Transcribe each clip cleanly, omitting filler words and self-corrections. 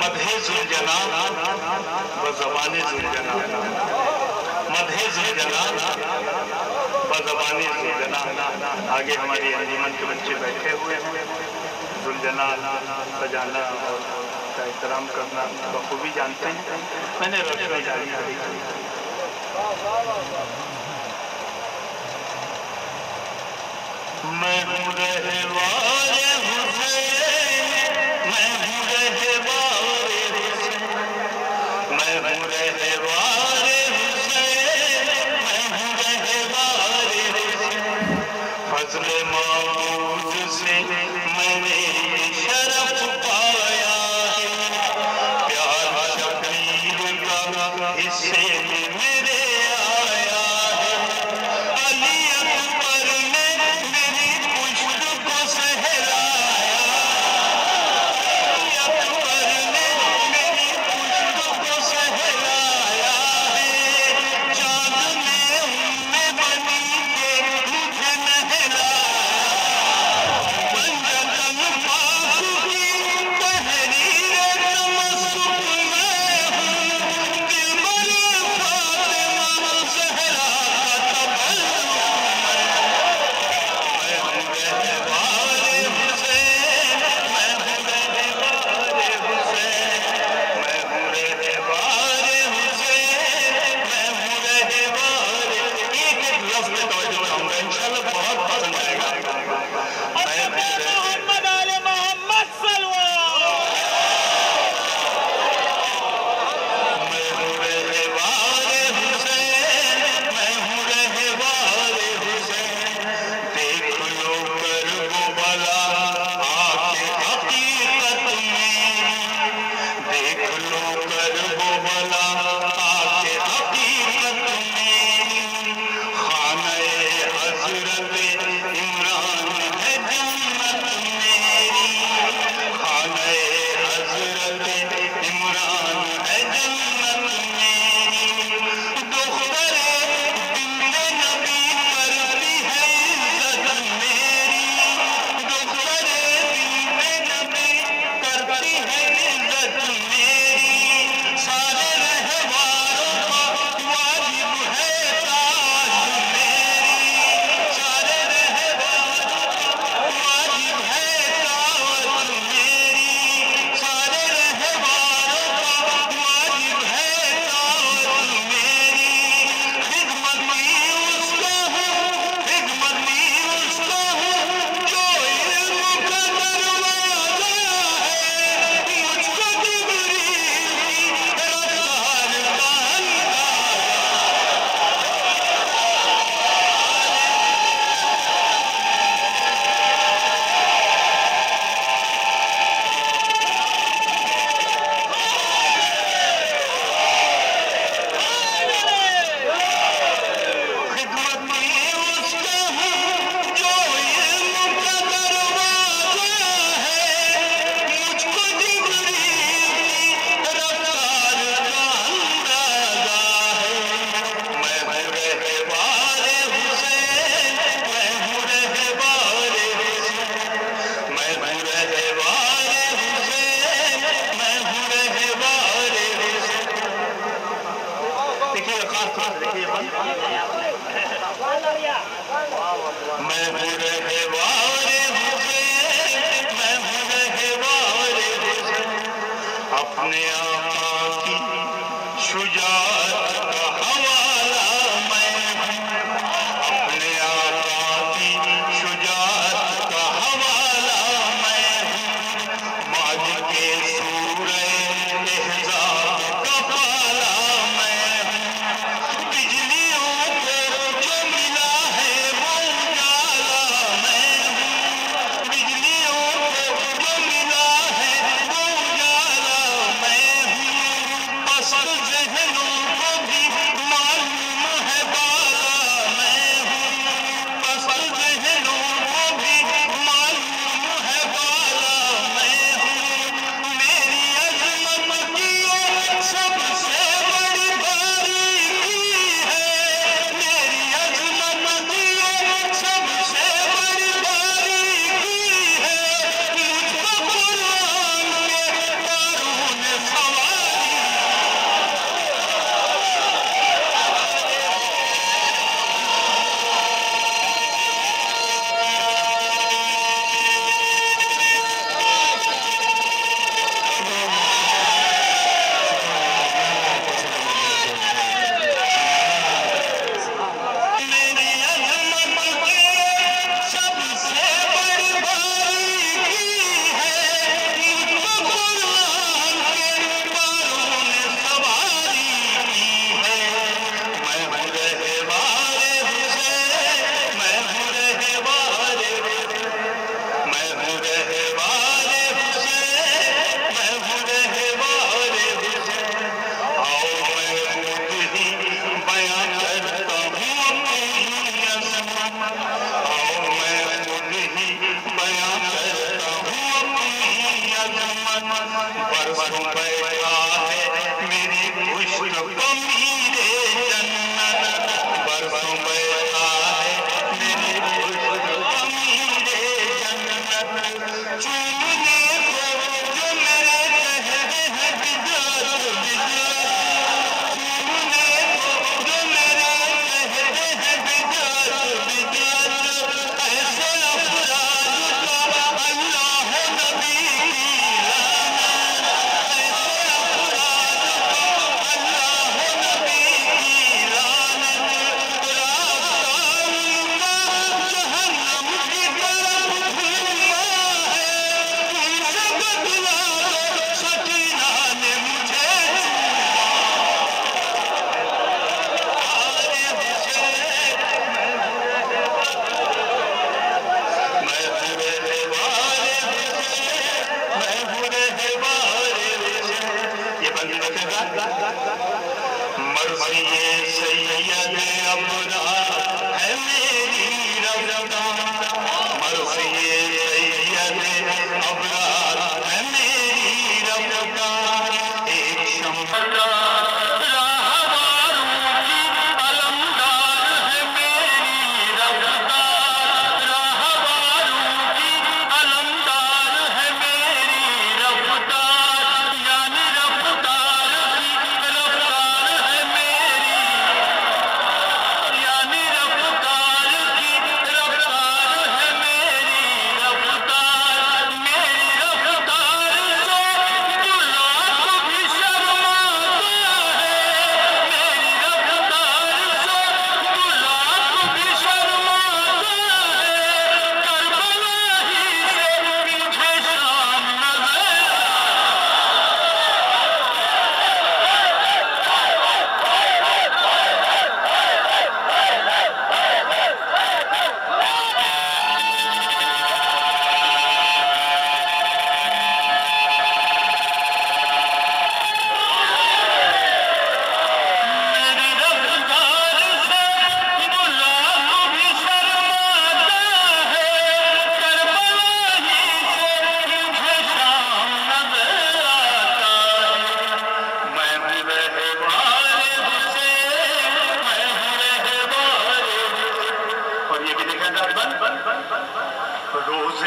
مدح ذوالجلال بزبان ذوالجلال، مدح ذوالجلال بزبان ذوالجلال۔ آگے ہماری انجمن کے بچے بیٹھے ہوئے ہیں، ذوالجلال سجانا اور کا احترام کرنا بخوبی جانتے ہیں۔ میں نے رسم جاری کی۔ میں ہوں رہوار حسین، میں ہوں رہوار حسین، میں ہوں رہوار حسین، میں ہوں رہوار حسین۔ فضل معبود سے میں نے شرف پایا ہے، پیار شبیر کا اس سے میرے آیا ہے۔ علی اکبر نے میری پشت کو سہلایا، علی اکبر نے میری پشت کو سہلایا ہے۔ چاند نے ام بنی کے مجھے نہلایا، پنجتن پاک کی تحریر تمسک میں ہوں، دلبر فاطمہ زہرا کا تبسم میں ہوں رہوار حسین، میں ہوں رہوار حسین، میں ہوں رہوار حسین، میں ہوں رہوار۔ ایک لفظ میں توجہ چاہوں گا، انشاءاللہ بہت پسند آئے گا۔ میں محمد آل محمد صلوات۔ میں ہوں رہوار حسین، میں ہوں رہوار حسین۔ دیکھ لو کربلا آ کے حقیقت میں، دیکھ لو کربلا آ کے حقیقت میں۔ خانہ حضرت عمران ہے جنت میری، خانہ حضرت عمران ہے جنت میری۔ دختر بنت نبی کرتی ہے عزت میری، دختر بنت نبی کرتی ہے عزت میری۔ سارے رہواروں کا واجب ہے تاج میری، سارے رہواروں کا واجب ہے دعوت میری، سارے رہواروں کا واجب ہے دعوت میری۔ خدمتی اس کا ہوں، خدمتی اس کا ہوں جو علم کا دروازہ ہے، مجھ کو جبریل کی رفتار کا اندازہ۔ خدمتی اس کا ہوں جو علم کا دروازہ ہے، مجھ کو جبریل کی رفتار کا اندازہ ہے۔ میں ہوں رہوار حسین، میں ہوں رہوار حسین، میں ہوں رہوار حسین، میں ہوں رہوار حسین۔ دیکھیے خاص خاص دیکھیے میں ہوں رہوار حسین، میں ہوں رہوار حسین۔ اپنے آقا کی شجاعت کا حوالہ میں ہوں، اپنے آقا کی شجاعت کا حوالہ میں ہوں۔ مالک سورہ احزاب کا پالا میں ہوں، بجلیوں کو جو ملا ہے وہ اجالا میں ہوں، بجلیوں کو جو ملا ہے وہ اجالا میں ہوں۔ پست ذہنوں برسوں بیٹھا ہے میری پشت کو میرے جنت، برسوں بیٹھا ہے میری پشت کو میرے جنت، چومنے کو جو میرے کہتے ہیں بجات بجات، چومنے کو جو میرے کہتے ہیں بجات بجات، ایسے افراد کا اللہ نبی کی لعنت، ایسے افراد کا اللہ نبی کی لعنت، راستہ ان کا جہنم کی طرف گھوما ہے، ان سے بدلا دو سکینہ نے مجھے مرضی سید ابرار ہے میری رفتار، مرضی سید ابرار ہے میری رفتار، ایک شمع روزے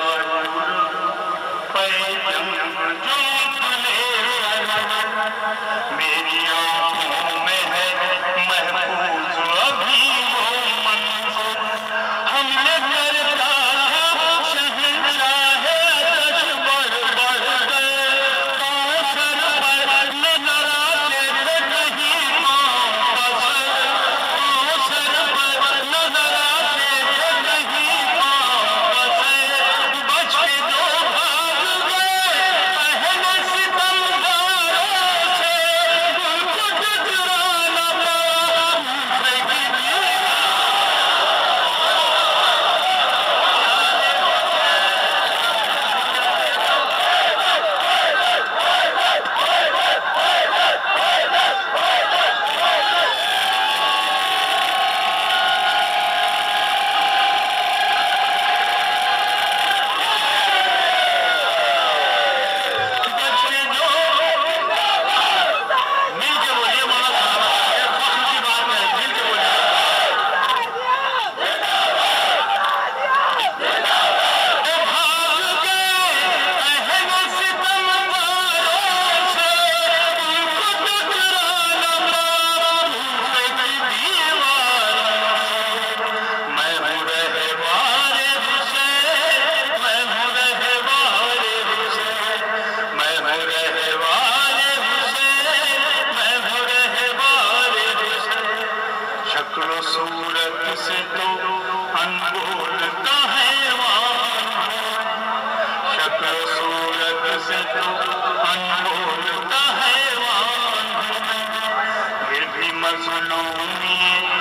میری آنکھوں میں ہے محفوظ ابھی وہ منظر، ہم نے کرتا تھا شہنشاہ عطش بڑھ بڑھ گئے، کوثر پر نظر آتے تھے کہیں پاؤں پسر، کوثر پر نظر آتے تھے کہیں پاؤں پسر، بچ کے جو بھاگ گئے پہلے ستمگاروں سے، ان کو ٹکرانا پڑا مجھے بھی۔ شکل و صورت سے تو انمول کا حیوان ہوں، شکل و صورت سے تو انمول کا حیوان ہوں، پھر بھی مظلومی